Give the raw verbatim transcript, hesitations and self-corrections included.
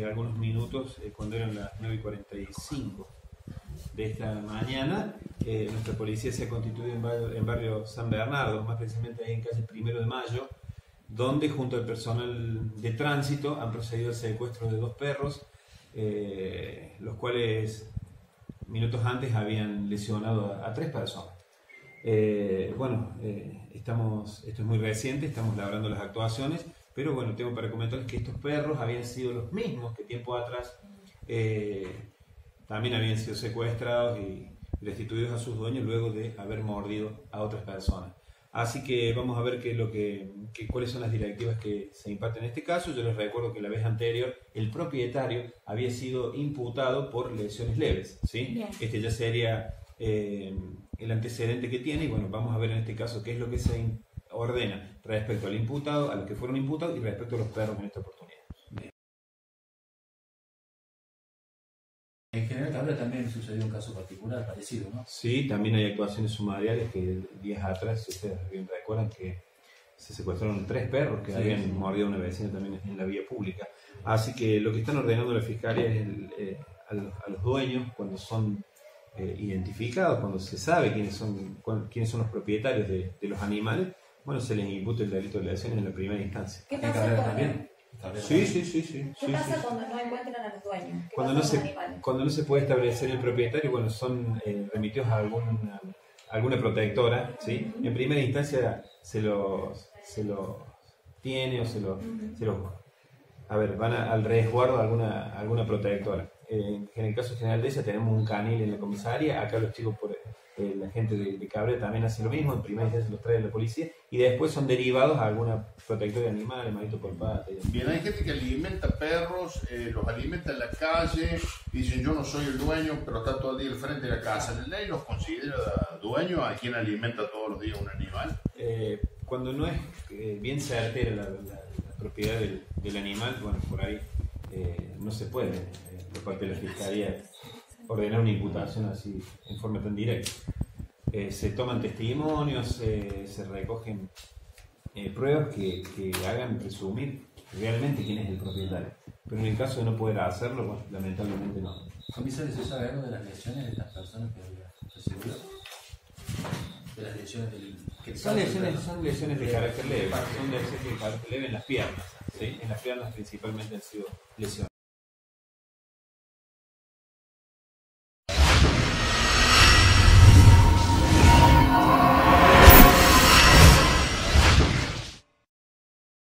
hace algunos minutos, eh, cuando eran las nueve y cuarenta y cinco de esta mañana, eh, nuestra policía se ha constituido en barrio, en barrio San Bernardo, más precisamente ahí en calle Primero de Mayo, donde junto al personal de tránsito han procedido al secuestro de dos perros, eh, los cuales minutos antes habían lesionado a, a tres personas. Eh, bueno, eh, estamos, esto es muy reciente, estamos labrando las actuaciones, pero bueno, tengo para comentarles que estos perros habían sido los mismos que tiempo atrás eh, también habían sido secuestrados y restituidos a sus dueños luego de haber mordido a otras personas. Así que vamos a ver qué es lo que, que, cuáles son las directivas que se imparten en este caso. Yo les recuerdo que la vez anterior el propietario había sido imputado por lesiones leves, ¿sí? Bien. Este ya sería eh, el antecedente que tiene y bueno, vamos a ver en este caso qué es lo que se ordena respecto al imputado, a los que fueron imputados y respecto a los perros en esta oportunidad. Bien. En General Cabrera también sucedió un caso particular parecido, ¿no? Sí, también hay actuaciones sumariales que días atrás, si ustedes bien recuerdan, que se secuestraron tres perros que sí, habían sí. mordido a una vecina también en la vía pública. Así que lo que están ordenando la Fiscalía es el, eh, a, los, a los dueños, cuando son eh, identificados, cuando se sabe quiénes son, cuando, quiénes son los propietarios de, de los animales, bueno, se les imputa el delito de lesiones en la primera instancia. ¿Qué pasa cuando, también? Sí, sí, sí, sí. ¿Qué sí, pasa sí. cuando no encuentran a los dueños? Cuando no, se, cuando no se puede establecer el propietario, bueno, son eh, remitidos a alguna, alguna protectora, ¿sí? Uh-huh. En primera instancia se los, se los tiene o se los, uh-huh. se los a ver, van a, al resguardo de alguna, alguna protectora. Eh, en el caso general de ella tenemos un canil en la comisaría, acá los chicos por eh, la gente de, de Cabrera también hace lo mismo, en primera instancia los trae la policía y después son derivados a alguna protectora de animales, manito por pata. Bien, hay gente que alimenta perros, eh, los alimenta en la calle, dicen yo no soy el dueño, pero está todo el día al frente de la casa. ¿La ley los considera dueños a quien alimenta todos los días un animal? Eh, cuando no es eh, bien certera la, la, la propiedad del, del animal, bueno, por ahí eh, no se puede, eh, por parte de la Fiscalía, ordenar una imputación así en forma tan directa. Eh, se toman testimonios, eh, se recogen eh, pruebas que, que hagan presumir realmente quién es el propietario. Pero en el caso de no poder hacerlo, bueno, lamentablemente no. Comisario, ¿se sabe algo de las lesiones de estas personas que había recibido? De las lesiones del... Que son, lesiones, son lesiones de carácter leve, son lesiones de carácter leve en las piernas, ¿sí? En las piernas principalmente han sido lesiones.